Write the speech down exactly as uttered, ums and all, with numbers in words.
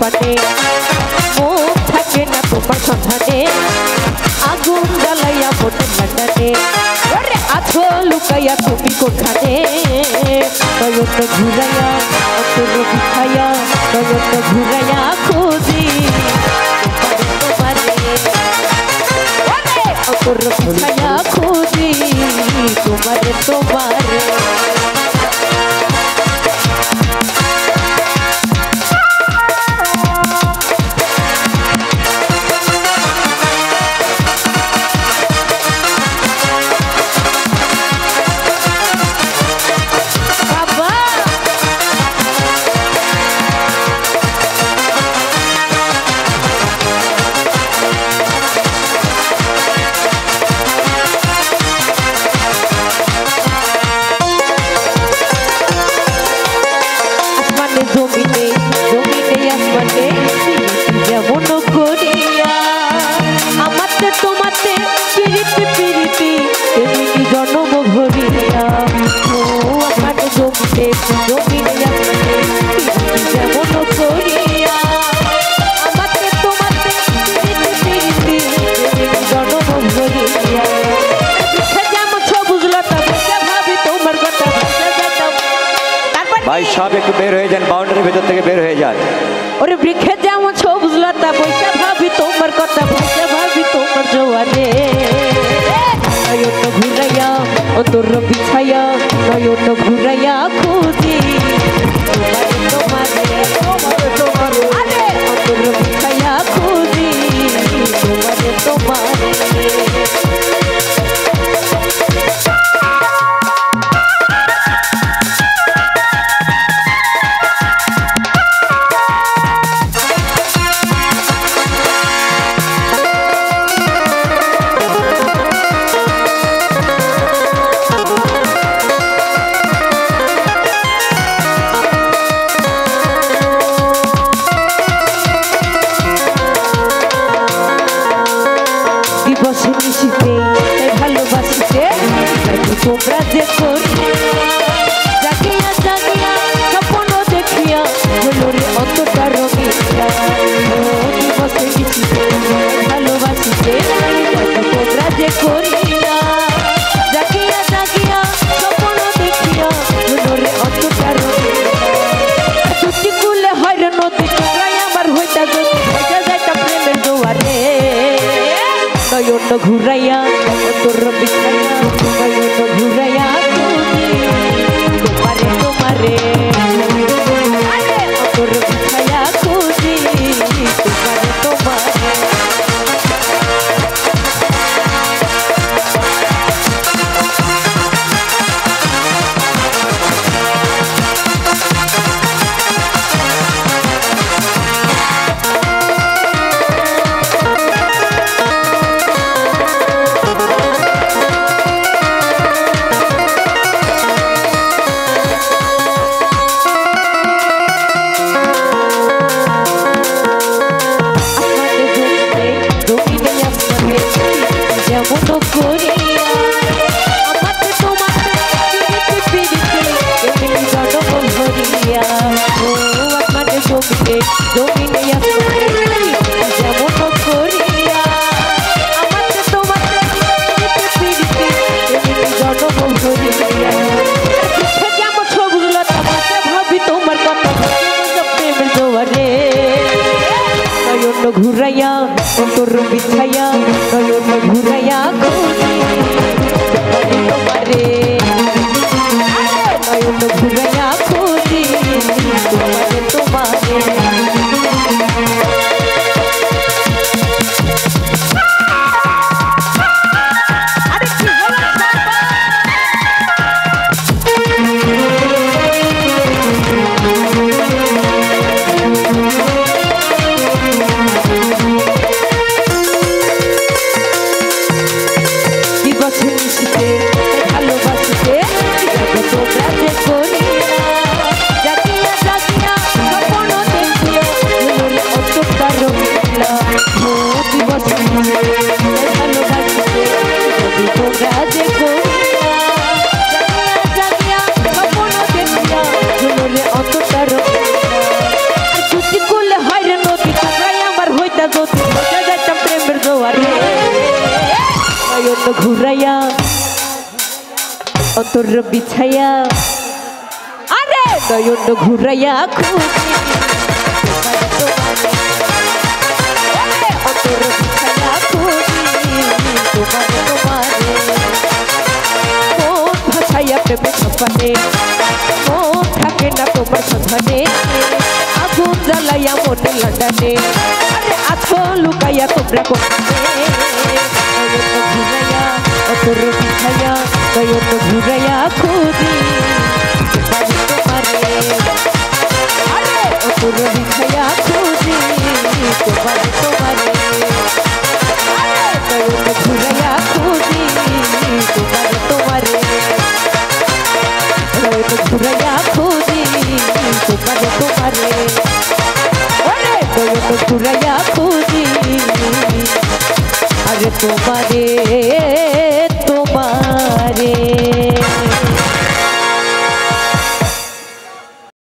পানে মুখ থাকে না তোমার সন্ধানে আগুন জ্বালাইয়া মনে ভান্ডানে আছো লুকাইয়া তুমি কোথানে নয়ন ঘুরাইয়া অন্তর বিছাইয়া নয়ন ঘুরাইয়া খুঁজি তোমারে অন্তর বিছাইয়া খুঁজি তোমারে তোমারে জমিনে জমিনে আসমানে যেমন করিয়া আমাতে তোমাতে পিরিতি পিরিতি তেমনি জন্ম ভরিয়া ও আমার জমিনে জমিনে আসমানে যেমন করিয়া আমাতে তোমাতে পিরিতি পিরিতি তেমনি জন্ম ভরিয়া যেমন সবুজ লতা ভাবি তোমার কথা ভাই সব একটু বের হয়ে যান, বাউন্ডারির ভেতর থেকে বের হয়ে যান। ওরে বৃক্ষে যেমন সবুজ লতা বইসা ভাবি তোমার কথা বইসা ভাবি তোমার জোয়ারে নয়ন ঘুরাইয়া অন্তর বিছাইয়া নয়ন ঘুরাইয়া খুঁজি তোমারে তোমারে তোমারে আরে অন্তর বিছাইয়া খুঁজি তোমারে তোমারে দিবসে মিশিতে ভালোবাসিতে তোমরা যে করিয়া জাগিয়া জাগিয়া স্বপ্ন দেখিয়া হলো রে অতটা রঙিয়া দিবসে মিশিতে ভালোবাসিতে তোমরা যে করিয়া জাগিয়া জাগিয়া স্বপ্ন দেখিয়া হলো রে অতটা রঙিয়া দুটি কুলে হয় রে নদী টুকরাই আমার হইতা যদি হইতা যাইতা প্রেমের জোয়ারে নয়ন ঘুরাইয়া তোর বিছাইয়া নয়ন ঘুরাইয়া খুঁজি তোমারে তোমারে তোর বিছাইয়া খুঁজি তোমারে তোমারে যেমন করিয়া আমাতে তোমাতে পিরিতি পিরিতি তেমনি জন্ম ভরিয়া ও আমার জমিনে জমিনে আসমানে যেমন করিয়া আমাতে তোমাতে পিরিতি পিরিতি তেমনি জন্ম ভরিয়া যেমন সবুজ লতা ভাবি তোমার কথা প্রেমের জোয়ারে নয়ন ঘুরাইয়া অন্তর বিছাইয়া নয়ন ঘুরাইয়া খুঁজি ঘুরাইয়া অন্তর বিছাইয়া আরে নয়ন ঘুরাইয়া খুঁজি অন্তর বিছাইয়া খুঁজি তোমারে তোমারে মন ভাসাইয়া প্রেমে সপানে মন থাকে না তোমার সন্ধানে আগুন জ্বালাইয়া মনে লন্ডনে আরে আছো লুকাইয়া তোমরা কোথায় ঘুরাইয়া অতর বিছাইয়া নয়ন ঘুরাইয়া খুঁজি তোমারে তোমারে আরে অতর বিছাইয়া খুঁজি তোমারে তোমারে আরে নয়ন ঘুরাইয়া খুঁজি তোমারে তোমারে নয়ন ঘুরাইয়া খুঁজি তোমারে তোমারে আরে নয়ন ঘুরাইয়া খুঁজি আরে তোমারে